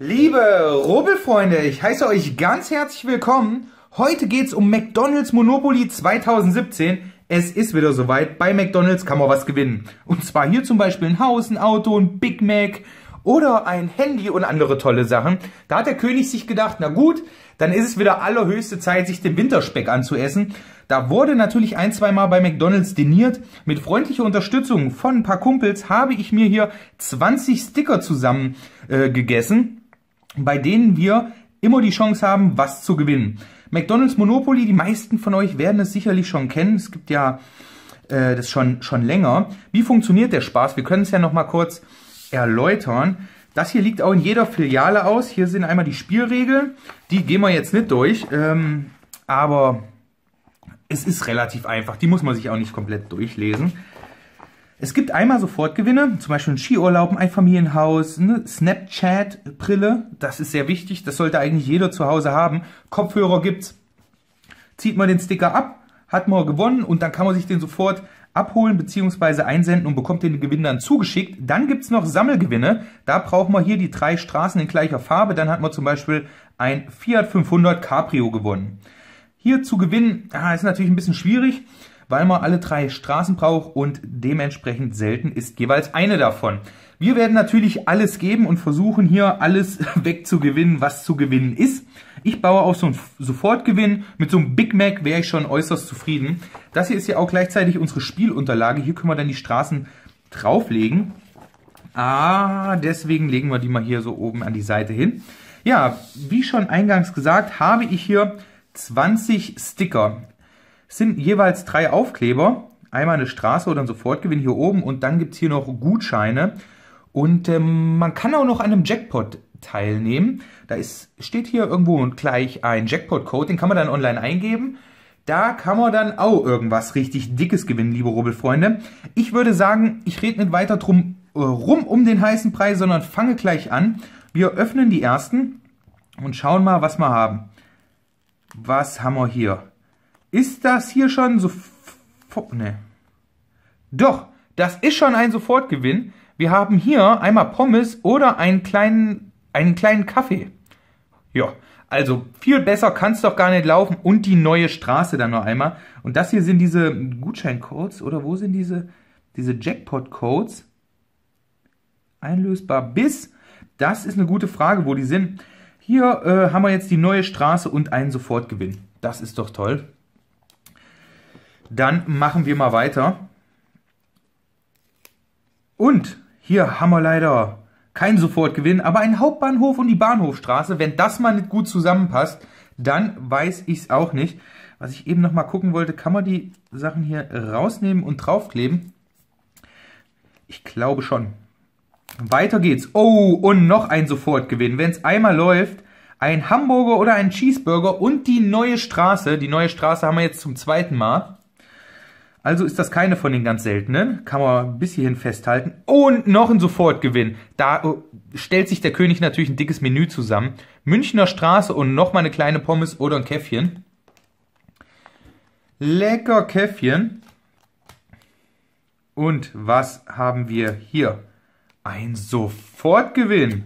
Liebe Rubbelfreunde, ich heiße euch ganz herzlich willkommen. Heute geht es um McDonald's Monopoly 2017. Es ist wieder soweit, bei McDonald's kann man was gewinnen. Und zwar hier zum Beispiel ein Haus, ein Auto, ein Big Mac oder ein Handy und andere tolle Sachen. Da hat der König sich gedacht, na gut, dann ist es wieder allerhöchste Zeit, sich den Winterspeck anzuessen. Da wurde natürlich ein-, zweimal bei McDonald's diniert. Mit freundlicher Unterstützung von ein paar Kumpels habe ich mir hier 20 Sticker zusammen gegessen, bei denen wir immer die Chance haben, was zu gewinnen. McDonald's Monopoly, die meisten von euch werden es sicherlich schon kennen. Es gibt ja das schon länger. Wie funktioniert der Spaß? Wir können es ja noch mal kurz erläutern. Das hier liegt auch in jeder Filiale aus. Hier sind einmal die Spielregeln. Die gehen wir jetzt nicht durch, aber es ist relativ einfach. Die muss man sich auch nicht komplett durchlesen. Es gibt einmal Sofortgewinne, zum Beispiel ein Skiurlaub, ein Einfamilienhaus, eine Snapchat-Brille. Das ist sehr wichtig, das sollte eigentlich jeder zu Hause haben. Kopfhörer gibt's. Zieht man den Sticker ab, hat man gewonnen und dann kann man sich den sofort abholen bzw. einsenden und bekommt den Gewinn dann zugeschickt. Dann gibt's noch Sammelgewinne. Da brauchen wir hier die 3 Straßen in gleicher Farbe. Dann hat man zum Beispiel ein Fiat 500 Cabrio gewonnen. Hier zu gewinnen ist natürlich ein bisschen schwierig, weil man alle 3 Straßen braucht und dementsprechend selten ist jeweils eine davon. Wir werden natürlich alles geben und versuchen hier alles wegzugewinnen, was zu gewinnen ist. Ich baue auf so einen Sofortgewinn. Mit so einem Big Mac wäre ich schon äußerst zufrieden. Das hier ist ja auch gleichzeitig unsere Spielunterlage. Hier können wir dann die Straßen drauflegen. Deswegen legen wir die mal hier so oben an die Seite hin. Ja, wie schon eingangs gesagt, habe ich hier 20 Sticker. Es sind jeweils 3 Aufkleber. Einmal eine Straße oder ein Sofortgewinn hier oben und dann gibt es hier noch Gutscheine. Und man kann auch noch an einem Jackpot teilnehmen. Da steht hier irgendwo gleich ein Jackpot-Code, den kann man dann online eingeben. Da kann man dann auch irgendwas richtig Dickes gewinnen, liebe Rubbelfreunde. Ich würde sagen, ich rede nicht weiter drum rum um den heißen Preis, sondern fange gleich an. Wir öffnen die ersten und schauen mal, was wir haben. Was haben wir hier? Ist das hier schon sofort? Ne. Doch, das ist schon ein Sofortgewinn. Wir haben hier einmal Pommes oder einen kleinen Kaffee. Ja, also viel besser kann es doch gar nicht laufen. Und die neue Straße dann noch einmal. Und das hier sind diese Gutscheincodes. Oder wo sind diese Jackpot-Codes? Einlösbar bis. Das ist eine gute Frage, wo die sind. Hier haben wir jetzt die neue Straße und einen Sofortgewinn. Das ist doch toll. Dann machen wir mal weiter. Und hier haben wir leider keinen Sofortgewinn, aber einen Hauptbahnhof und die Bahnhofstraße. Wenn das mal nicht gut zusammenpasst, dann weiß ich es auch nicht. Was ich eben noch mal gucken wollte, kann man die Sachen hier rausnehmen und draufkleben? Ich glaube schon. Weiter geht's. Oh, und noch ein Sofortgewinn. Wenn es einmal läuft, ein Hamburger oder ein Cheeseburger und die neue Straße. Die neue Straße haben wir jetzt zum 2. Mal. Also ist das keine von den ganz seltenen. Kann man bis hierhin festhalten. Und noch ein Sofortgewinn. Da stellt sich der König natürlich ein dickes Menü zusammen. Münchner Straße und nochmal eine kleine Pommes oder ein Käffchen. Lecker Käffchen. Und was haben wir hier? Ein Sofortgewinn.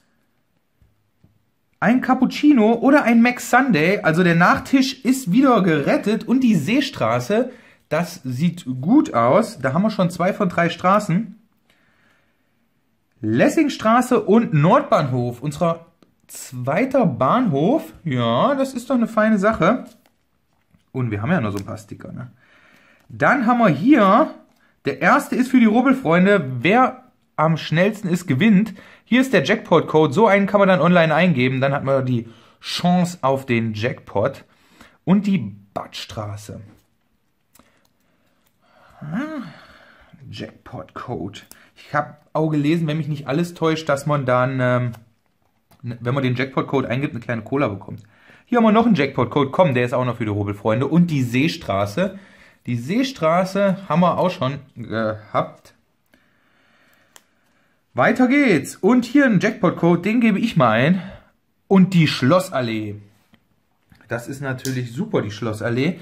Ein Cappuccino oder ein McSunday. Also der Nachtisch ist wieder gerettet. Und die Seestraße, das sieht gut aus. Da haben wir schon 2 von 3 Straßen. Lessingstraße und Nordbahnhof. Unser 2. Bahnhof. Ja, das ist doch eine feine Sache. Und wir haben ja noch so ein paar Sticker, ne? Dann haben wir hier, der erste ist für die Rubbelfreunde. Wer am schnellsten ist, gewinnt. Hier ist der Jackpot-Code. So einen kann man dann online eingeben. Dann hat man die Chance auf den Jackpot. Und die Badstraße. Jackpot-Code. Ich habe auch gelesen, wenn mich nicht alles täuscht, dass man dann, wenn man den Jackpot-Code eingibt, eine kleine Cola bekommt. Hier haben wir noch einen Jackpot-Code. Komm, der ist auch noch für die Rubbelfreunde. Und die Seestraße. Die Seestraße haben wir auch schon gehabt. Weiter geht's. Und hier ein Jackpot-Code, den gebe ich mal ein. Und die Schlossallee. Das ist natürlich super, die Schlossallee.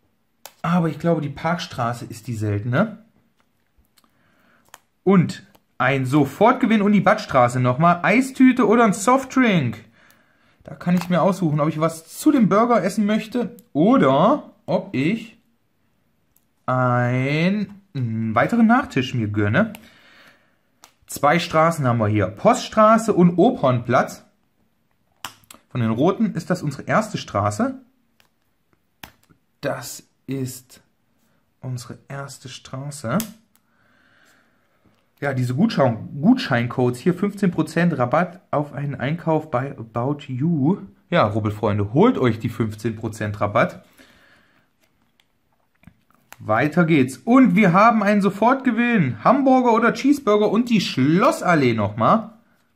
Aber ich glaube, die Parkstraße ist die seltene. Und Ein Sofortgewinn und die Badstraße nochmal. Eistüte oder ein Softdrink. Da kann ich mir aussuchen, ob ich was zu dem Burger essen möchte oder ob ich einen weiteren Nachtisch mir gönne. 2 Straßen haben wir hier. Poststraße und Opernplatz. Von den roten ist das unsere erste Straße. Das ist unsere erste Straße. Ja, diese Gutscheincodes hier, 15% Rabatt auf einen Einkauf bei About You. Ja, Rubbelfreunde, holt euch die 15% Rabatt. Weiter geht's. Und wir haben einen Sofortgewinn. Hamburger oder Cheeseburger und die Schlossallee nochmal.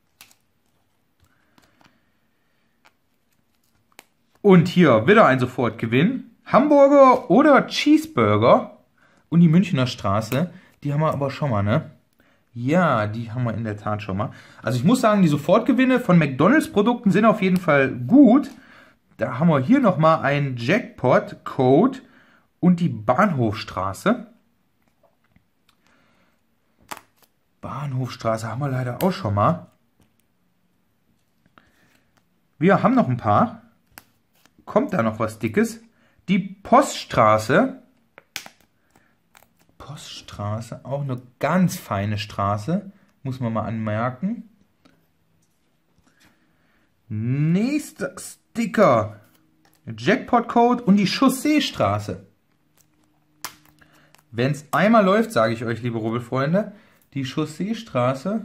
Und hier wieder ein Sofortgewinn. Hamburger oder Cheeseburger. Und die Münchner Straße, die haben wir aber schon mal, ne? Ja, die haben wir in der Tat schon mal. Also ich muss sagen, die Sofortgewinne von McDonald's-Produkten sind auf jeden Fall gut. Da haben wir hier nochmal einen Jackpot-Code und die Bahnhofstraße. Bahnhofstraße haben wir leider auch schon mal. Wir haben noch ein paar. Kommt da noch was Dickes? Die Poststraße. Poststraße, auch eine ganz feine Straße, muss man mal anmerken. Nächster Sticker, Jackpot-Code und die Chausseestraße. Wenn es einmal läuft, sage ich euch, liebe Rubbelfreunde, die Chausseestraße,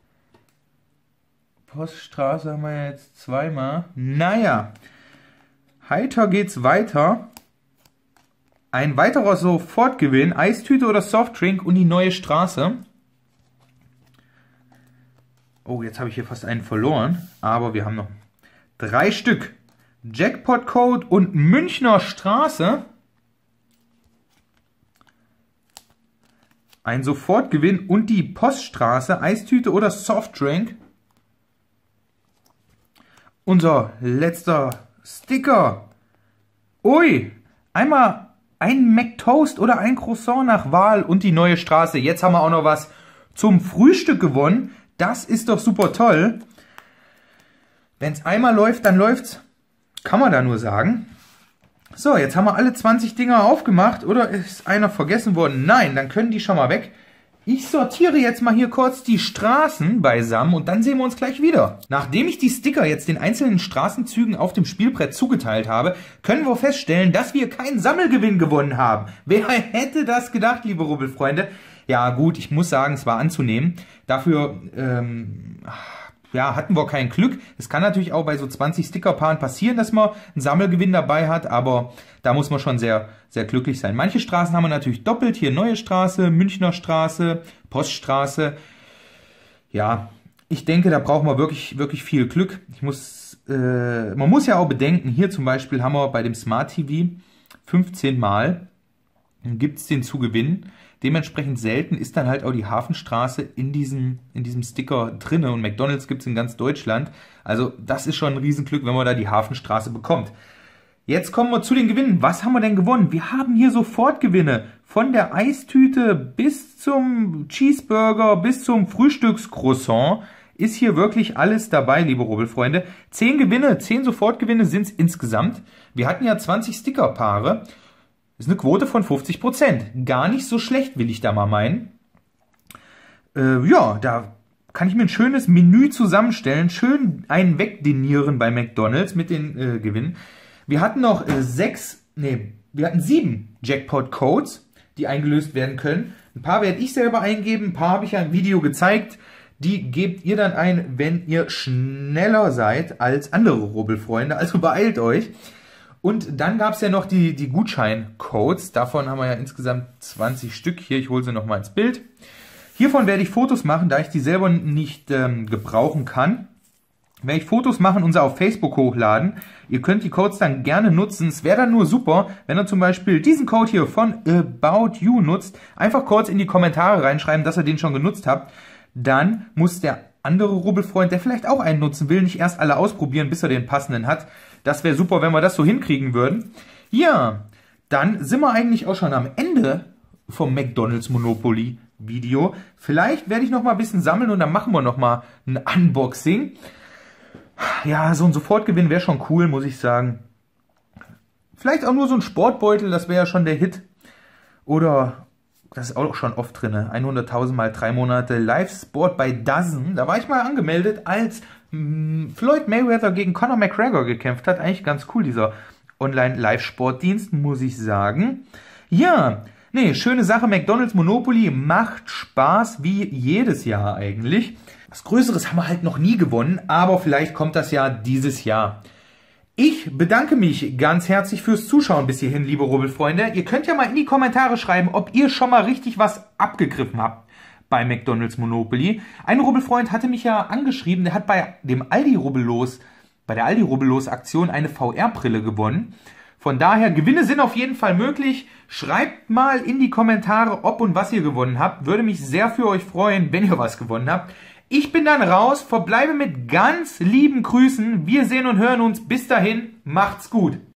Poststraße haben wir jetzt zweimal. Naja, heiter geht's weiter. Ein weiterer Sofortgewinn, Eistüte oder Softdrink und die neue Straße. Oh, jetzt habe ich hier fast einen verloren, aber wir haben noch 3 Stück. Jackpot-Code und Münchner Straße. Ein Sofortgewinn und die Poststraße, Eistüte oder Softdrink. Unser letzter Sticker. Ui, einmal ein McToast oder ein Croissant nach Wahl und die neue Straße. Jetzt haben wir auch noch was zum Frühstück gewonnen. Das ist doch super toll. Wenn es einmal läuft, dann läuft's. Kann man da nur sagen. So, jetzt haben wir alle 20 Dinger aufgemacht. Oder ist einer vergessen worden? Nein, dann können die schon mal weg. Ich sortiere jetzt mal hier kurz die Straßen beisammen und dann sehen wir uns gleich wieder. Nachdem ich die Sticker jetzt den einzelnen Straßenzügen auf dem Spielbrett zugeteilt habe, können wir feststellen, dass wir keinen Sammelgewinn gewonnen haben. Wer hätte das gedacht, liebe Rubbelfreunde? Ja gut, ich muss sagen, es war anzunehmen. Dafür ja, hatten wir kein Glück. Es kann natürlich auch bei so 20 Stickerpaaren passieren, dass man einen Sammelgewinn dabei hat, aber da muss man schon sehr, sehr glücklich sein. Manche Straßen haben wir natürlich doppelt. Hier Neue Straße, Münchner Straße, Poststraße. Ja, ich denke, da brauchen wir wirklich, wirklich viel Glück. Man muss ja auch bedenken, hier zum Beispiel haben wir bei dem Smart TV 15 Mal gibt es den zu gewinnen. Dementsprechend selten ist dann halt auch die Hafenstraße in diesem Sticker drin. Und McDonald's gibt es in ganz Deutschland. Also das ist schon ein Riesenglück, wenn man da die Hafenstraße bekommt. Jetzt kommen wir zu den Gewinnen. Was haben wir denn gewonnen? Wir haben hier Sofortgewinne. Von der Eistüte bis zum Cheeseburger, bis zum Frühstückscroissant ist hier wirklich alles dabei, liebe Rubbelfreunde. 10 Gewinne, 10 Sofortgewinne sind es insgesamt. Wir hatten ja 20 Stickerpaare. Das ist eine Quote von 50%. Gar nicht so schlecht, will ich da mal meinen. Ja, da kann ich mir ein schönes Menü zusammenstellen. Schön einen wegdinieren bei McDonald's mit den Gewinnen. Wir hatten noch 7 Jackpot-Codes, die eingelöst werden können. Ein paar werde ich selber eingeben, ein paar habe ich ja im Video gezeigt. Die gebt ihr dann ein, wenn ihr schneller seid als andere Rubbelfreunde. Also beeilt euch. Und dann gab es ja noch die Gutscheincodes. Davon haben wir ja insgesamt 20 Stück. Hier, ich hole sie nochmal ins Bild. Hiervon werde ich Fotos machen, da ich die selber nicht gebrauchen kann. Werde ich Fotos machen und sie auf Facebook hochladen. Ihr könnt die Codes dann gerne nutzen. Es wäre dann nur super, wenn ihr zum Beispiel diesen Code hier von About You nutzt. Einfach kurz in die Kommentare reinschreiben, dass ihr den schon genutzt habt. Dann muss der andere Rubbelfreund, der vielleicht auch einen nutzen will, nicht erst alle ausprobieren, bis er den passenden hat. Das wäre super, wenn wir das so hinkriegen würden. Ja, dann sind wir eigentlich auch schon am Ende vom McDonald's Monopoly Video. Vielleicht werde ich noch mal ein bisschen sammeln und dann machen wir noch mal ein Unboxing. Ja, so ein Sofortgewinn wäre schon cool, muss ich sagen. Vielleicht auch nur so ein Sportbeutel, das wäre ja schon der Hit. Oder, das ist auch schon oft drin, 100.000 mal 3 Monate Live-Sport bei DAZN. Da war ich mal angemeldet, als Floyd Mayweather gegen Conor McGregor gekämpft hat. Eigentlich ganz cool, dieser Online-Live-Sportdienst, muss ich sagen. Ja, nee, schöne Sache. McDonald's Monopoly macht Spaß, wie jedes Jahr eigentlich. Was Größeres haben wir halt noch nie gewonnen, aber vielleicht kommt das ja dieses Jahr. Ich bedanke mich ganz herzlich fürs Zuschauen bis hierhin, liebe Rubbelfreunde. Ihr könnt ja mal in die Kommentare schreiben, ob ihr schon mal richtig was abgegriffen habt bei McDonald's Monopoly. Ein Rubbelfreund hatte mich ja angeschrieben, der hat bei der Aldi Rubbellos Aktion eine VR-Brille gewonnen. Von daher, Gewinne sind auf jeden Fall möglich. Schreibt mal in die Kommentare, ob und was ihr gewonnen habt. Würde mich sehr für euch freuen, wenn ihr was gewonnen habt. Ich bin dann raus, verbleibe mit ganz lieben Grüßen. Wir sehen und hören uns. Bis dahin, macht's gut.